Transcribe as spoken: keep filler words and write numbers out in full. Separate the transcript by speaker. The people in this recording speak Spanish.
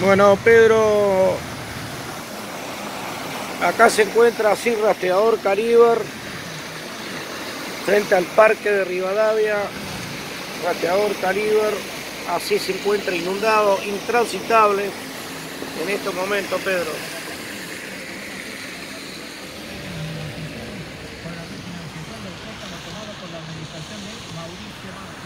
Speaker 1: Bueno, Pedro, acá se encuentra así Rastreador Caríbar, frente al parque de Rivadavia. Rastreador Caríbar, así se encuentra inundado, intransitable en estos momentos, Pedro.
Speaker 2: Con la refinanciación del préstamo tomado por la administración de Mauricio Macri.